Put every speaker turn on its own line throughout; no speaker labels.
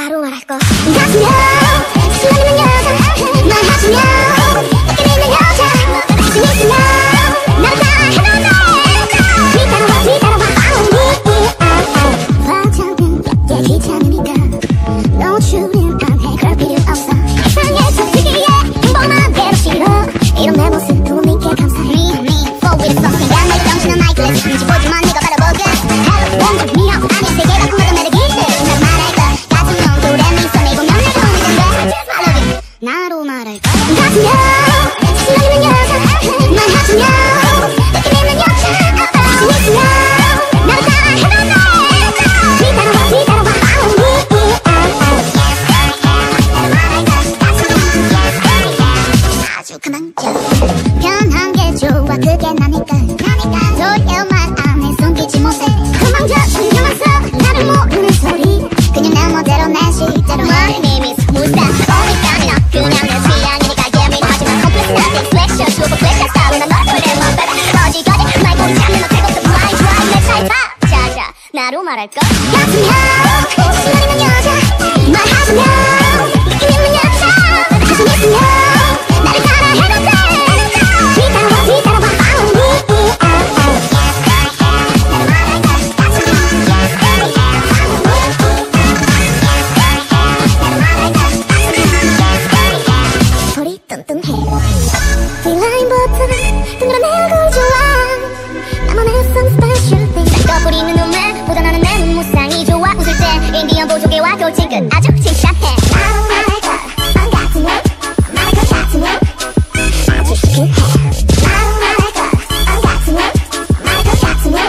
나로 말할 거 같으면 수많은 여자 말하시면 어깨 내는 여자 관심 있으면 나를 따라해볼래 뒤따라와 화장은 얇게 귀찮으니까 너 추리는 안해 그럴 필요 없어 세상에서 특이해 평범한 대로 싫어 이런 내 모습 부모님께 감사해 For with something 야 내가 정신은 나이클래스 눈치 보지만 네가 바라보게 Hello 뭔가 미역 아니 세계가 꿈마다 매력이 있대 난 말할 것 같은 넌 그래 네 손에 보면 내가 오는 건데 I love you 나로 말할 것 같으면 수많은 여자 말하시면 어깨 내는 여자 관심 있으면 나를 따라해볼래 뒤따라와 아주 그만져 편한 게 좋아 그게 나니까 너의 말 안에 숨기지 못해 그만져 신경 써 나를 모르는 소리 그냥 내 멋대로 내 식대로 해 이미 스무스다 어디까지 너 그냥 내 취향이니까 예민하지만 컴플렉스한 플렉셔 슈퍼 플렉셔 스타일은 난 너를 보내 못 받아 어디까지 날 보지 않는 너 태국도 플라이 드라이 내 차에 봐 자자 나로 말할 것 같으면 수많은 여자 말하시면 느낌 있는 여자 관심 있으면 나를 따라해볼래 뒤따라와 소리 뚱뚱해 뒷라인부터 동그란 내 얼굴 좋아 나만의 some special thing 쌍꺼풀이는 눈매 보다 나는 내 눈무쌍이 좋아 웃을 때 인디언 보조개와 돌진끝 아주 칭찬해 나로 말할 것 같으면 말할 것 같으면 아주 시크해 나로 말할 것 같으면 말할 것 같으면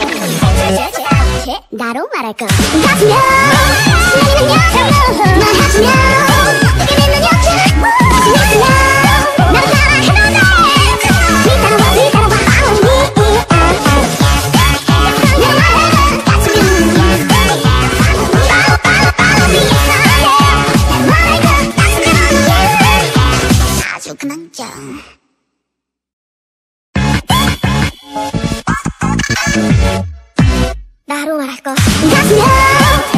나로 말할 것 같으면 수많은 여자 말하시면 어깨 내는 여자 관심 있으면 나를 따라해볼래 뒤따라와 아주 그만져 나로 말할 것 같으면